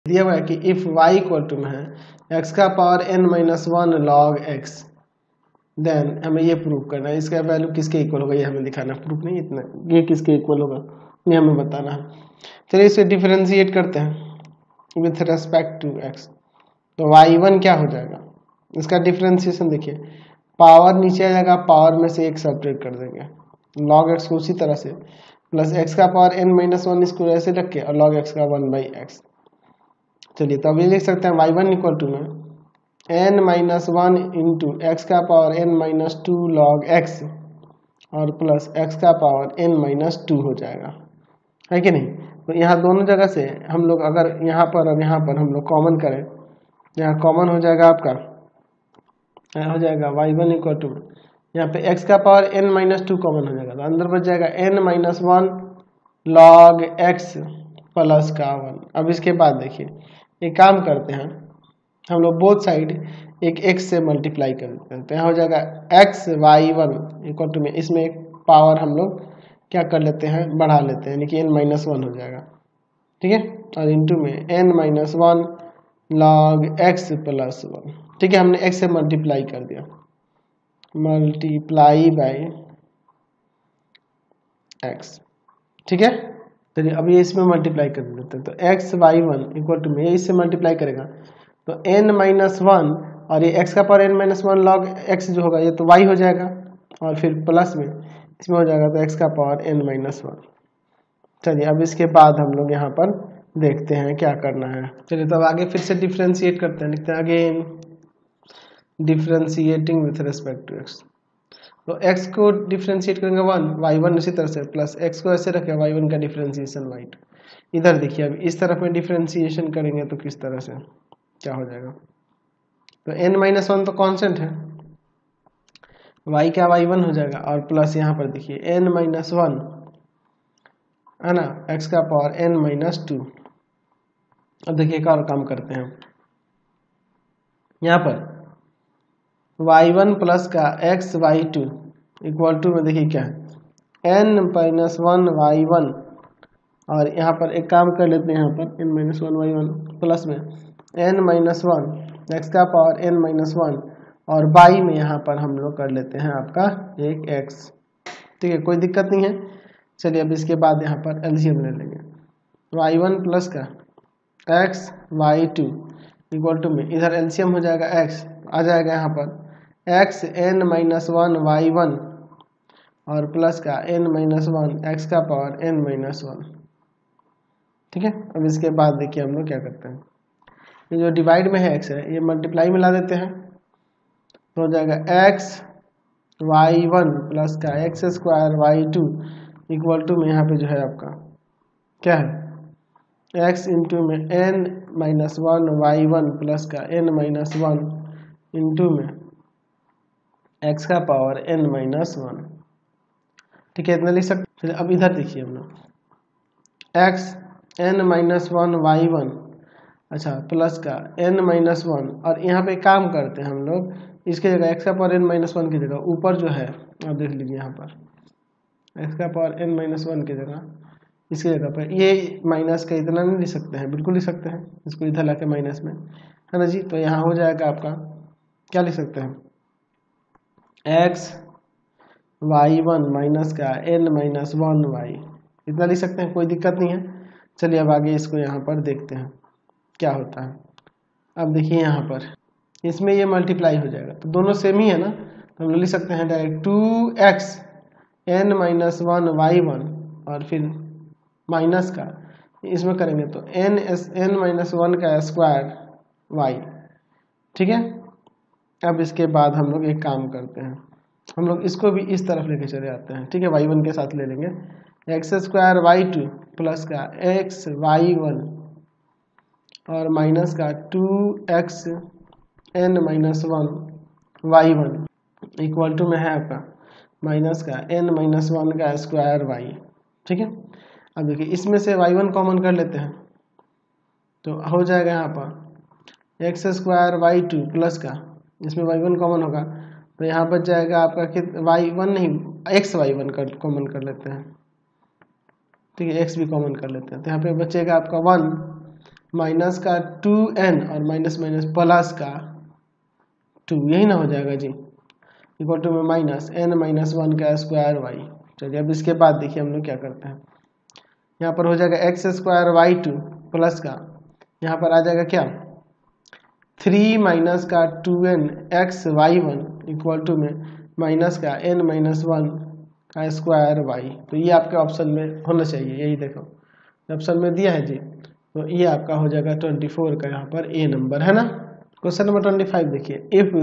दिया हुआ है कि इफ y इक्वल टू में है x का power n minus one log x, then हमें ये प्रूव करना है इसका वैल्यू किसके इक्वल होगा, ये हमें दिखाना है। प्रूफ नहीं इतना, ये किसके इक्वल होगा ये हमें बताना है। चलिए इसे डिफरेंशिएट करते हैं विथ रेस्पेक्ट टू x। तो y1 क्या हो जाएगा, इसका डिफरेंशिएशन देखिए, पावर नीचे आ जाएगा, पावर में से एक सब्ट्रैक्ट कर देंगे, log x को उसी तरह से प्लस x का पावर n माइनस वन इसको ऐसे रख के और log x का 1/x। चलिए तो अब ये लिख सकते हैं y1 इक्वल टू में n minus one into X का power n minus two log x और प्लस x का पावर n माइनस टू हो जाएगा, है कि नहीं। तो यहाँ दोनों जगह से हम लोग अगर यहाँ पर और यहाँ पर हम लोग कॉमन करें, यहाँ कॉमन हो जाएगा आपका, हो जाएगा y1 इक्वल टू यहाँ पे x का power n minus two common हो जाएगा, तो अंदर बच जाएगा n minus one log x plus का 1। अब इसके बाद देखिए एक काम करते हैं, हम लोग बोथ साइड एक x से मल्टीप्लाई कर देते हैं, तो यहाँ हो जाएगा x y1 इक्वल टू में, इसमें एक पावर हम लोग क्या कर लेते हैं, बढ़ा लेते हैं, यानी कि n माइनस वन हो जाएगा, ठीक है, और इंटू में n minus one log x plus 1, ठीक है, हमने x से मल्टीप्लाई कर दिया, मल्टीप्लाई बाय x, ठीक है। चलिए अब ये इसमें मल्टीप्लाई कर देते हैं, तो x y1 इक्वल टू में ये इससे मल्टीप्लाई करेगा तो n माइनस वन और ये x का power n minus one log x जो होगा ये तो y हो जाएगा, और फिर प्लस में इसमें हो जाएगा तो x का पावर n माइनस वन। चलिए अब इसके बाद हम लोग यहाँ पर देखते हैं क्या करना है। चलिए तो अब आगे फिर से डिफ्रेंशिएट करते हैं, लिखते हैं again differentiating with respect to x। तो x को डिफ्रेंशिएट करेंगे 1, y1 उसी तरह से प्लस x को ऐसे रखें, y1 का डिफ्रेंशिएशन y2। इधर देखिए अब इस तरफ में डिफ्रेंशिएशन करेंगे तो किस तरह से क्या हो जाएगा, तो n माइनस वन तो कांस्टेंट है, y का y1 हो जाएगा, और प्लस यहाँ पर देखिए n माइनस वन है ना, x का पावर n माइनस टू। अब देखिए एक और काम करते हैं, यहाँ पर y1 प्लस का x y2 इक्वल टू में देखिए क्या है n माइनस वन y1, और यहाँ पर एक काम कर लेते हैं, यहाँ पर n minus one y1 plus में n माइनस वन एक्स का पावर n माइनस वन, और y में यहाँ पर हम लोग कर लेते हैं आपका एक x, ठीक है, कोई दिक्कत नहीं है। चलिए अब इसके बाद यहाँ पर एलसीएम ले लेंगे, y1 प्लस का x y2 इक्वल टू में इधर एलसीएम हो जाएगा x, आ जाएगा यहाँ पर x n minus one y1 और प्लस का n माइनस वन एक्स का पावर n माइनस वन, ठीक है। अब इसके बाद देखिए हम लोग क्या करते हैं, ये जो डिवाइड में है x है ये मल्टीप्लाई में ला देते हैं, तो हो जाएगा x y1 प्लस का x square y2 equal to में यहाँ पे जो है आपका क्या है x इंटू में n minus one y1 plus का n माइनस वन इंटू में x का पावर n माइनस वन, ठीक है, इतना लिख सकते हैं। अब इधर देखिए हम लोग x n minus one y1 अच्छा प्लस का n माइनस वन, और यहाँ पे काम करते हैं हम लोग, इसके जगह x का पावर n माइनस वन की जगह ऊपर जो है आप देख लीजिए यहाँ पर x का पावर n माइनस वन की जगह, इसकी जगह पर ये माइनस का इतना नहीं लिख सकते हैं, बिल्कुल लिख सकते हैं, इसको इधर लाके माइनस में, है ना जी। तो यहाँ हो जाएगा आपका क्या लिख सकते हैं x y1 माइनस का n माइनस वन y, इतना लिख सकते हैं, कोई दिक्कत नहीं है। चलिए अब आगे इसको यहाँ पर देखते हैं क्या होता है। अब देखिए यहाँ पर इसमें ये मल्टीप्लाई हो जाएगा, तो दोनों सेम ही है ना, तो हम लोग लिख सकते हैं direct 2x n minus one y1 और फिर माइनस का इसमें करेंगे तो n माइनस वन का स्क्वायर y, ठीक है। अब इसके बाद हम लोग एक काम करते हैं, हम लोग इसको भी इस तरफ लेके चले आते हैं, ठीक है, y1 के साथ ले लेंगे एक्स स्क्वायर y2 प्लस का x y1 और माइनस का 2x n minus one y1 equal to में है आपका माइनस का n माइनस वन का स्क्वायर y, ठीक है। अब देखिए इसमें से y1 कॉमन कर लेते हैं, तो हो जाएगा यहाँ पर एक्स स्क्वायर y2 प्लस का, इसमें y1 कॉमन होगा तो यहाँ बच जाएगा आपका y1 नहीं x y1 का कॉमन कर लेते हैं, ठीक है, x भी कॉमन कर लेते हैं, तो यहाँ पे बचेगा आपका 1 माइनस का 2n और माइनस माइनस प्लस का 2, यही ना हो जाएगा जी, इक्वल टू में माइनस n माइनस 1 का स्क्वायर वाई। चलिए अब इसके बाद देखिए हम लोग क्या करते हैं, यहाँ पर हो जाएगा x square y two plus का, यहाँ पर आ जाएगा क्या 3 माइनस का 2n x y one equal to में माइनस का n माइनस 1 का स्क्वायर वाई। तो ये आपके ऑप्शन में होना चाहिए, यही देखो ऑप्शन में दिया है जी, तो ये आपका हो जाएगा 24 का यहाँ पर ए नंबर है ना। क्वेश्चन नंबर 25 देखिए, इफ